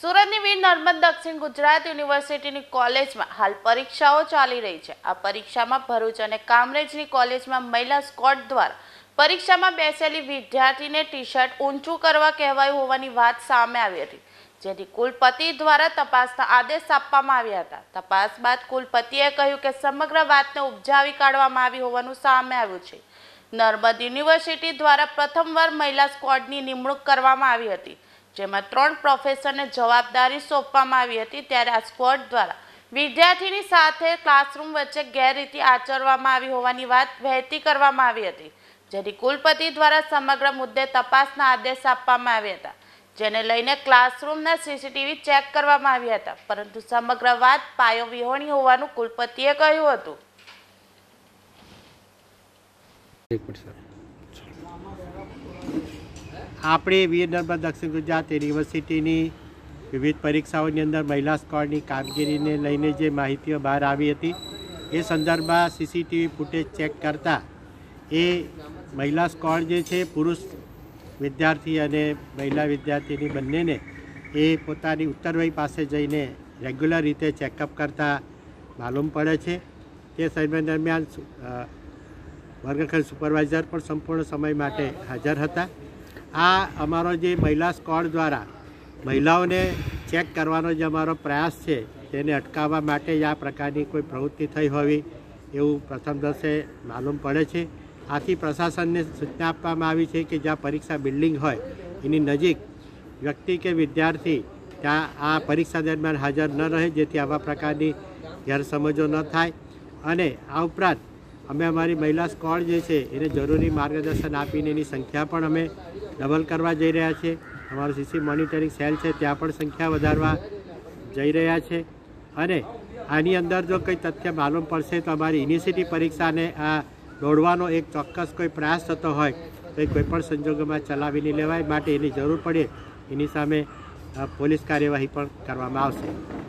સુરતની વીર નર્મદ દક્ષિણ ગુજરાત યુનિવર્સિટીની કોલેજમાં હાલ પરીક્ષાઓ ચાલી રહી છે। આ પરીક્ષામાં ભરૂચ અને કામરેજની કોલેજમાં મહિલા સ્ક્વોડ દ્વારા પરીક્ષામાં બેસેલી વિદ્યાર્થીને ટી-શર્ટ ઊંચું કરવા કહેવાયું હોવાની વાત સામે આવી હતી, જેથી કુલપતિ દ્વારા તપાસના આદેશ આપવામાં આવ્યા હતા। તપાસ બાદ કુલપતિએ કહ્યું કે સમગ્ર વાતને ઉપજાવી કાઢવામાં આવી હોવાનું સામે આવ્યું છે। નર્મદ યુનિવર્સિટી દ્વારા પ્રથમવાર મહિલા સ્ક્વોડની નિમણૂક કરવામાં આવી હતી, જેમાં 3 પ્રોફેસરને જવાબદારી સોંપવામાં આવી હતી। ત્યારે આ સ્ક્વોડ દ્વારા વિદ્યાર્થીની સાથે ક્લાસરૂમ વચ્ચે ગેરરીતિ આચરવામાં આવી હોવાની વાત વહેતી કરવામાં આવી હતી, જેથી કુલપતિ દ્વારા સમગ્ર મુદ્દે તપાસના આદેશ આપવામાં આવ્યા હતા, જેને લઈને ક્લાસરૂમના સીસીટીવી ચેક કરવામાં આવ્યા હતા, પરંતુ સમગ્ર વાત પાયો વિહોણી હોવાનું કુલપતિએ કહ્યું હતું। આપણી વીર નર્મદ દક્ષિણ ગુજરાત યુનિવર્સિટીની વિવિધ પરીક્ષાઓની અંદર મહિલા સ્ક્વોડની કામગીરીને લઈને જે માહિતીઓ બહાર આવી હતી એ સંદર્ભમાં સીસીટીવી ફૂટેજ ચેક કરતાં એ મહિલા સ્ક્વોડ જે છે પુરુષ વિદ્યાર્થી અને મહિલા વિદ્યાર્થીની બંનેને એ પોતાની ઉત્તરવયી પાસે જઈને રેગ્યુલર રીતે ચેકઅપ કરતાં માલુમ પડે છે। તે સમય દરમિયાન વર્ગખંડ સુપરવાઇઝર પણ સંપૂર્ણ સમય માટે હાજર હતા। આ અમારો જે મહિલા સ્ક્વોડ દ્વારા મહિલાઓને ચેક કરવાનો જે અમારો પ્રયાસ છે તેને અટકાવવા માટે આ પ્રકારની કોઈ પ્રવૃત્તિ થઈ હોવી એવું પ્રથમ દર્શે માલુમ પડે છે। આથી પ્રશાસનને સૂચના આપવામાં આવી છે કે જ્યાં પરીક્ષા બિલ્ડિંગ હોય એની નજીક વ્યક્તિ કે વિદ્યાર્થી ત્યાં આ પરીક્ષા દરમિયાન હાજર ન રહે, જેથી આવા પ્રકારની ગેરસમજો ન થાય। અને આ ઉપરાંત અમે અમારી મહિલા સ્ક્વોડ જે છે એને જરૂરી માર્ગદર્શન આપીને એની સંખ્યા પણ અમે ડબલ કરવા જઈ રહ્યા છીએ। અમારું સીસી મોનિટરિંગ સેલ છે ત્યાં પણ સંખ્યા વધારવા જઈ રહ્યા છે। અને આની અંદર જો કંઈ તથ્ય માલુમ પડશે તો અમારી યુનિવર્સિટી પરીક્ષાને આ દોડવાનો એક ચોક્કસ કોઈ પ્રયાસ થતો હોય તો એ કોઈપણ સંજોગોમાં ચલાવી નહીં લેવાય, માટે એની જરૂર પડે એની સામે પોલીસ કાર્યવાહી પણ કરવામાં આવશે।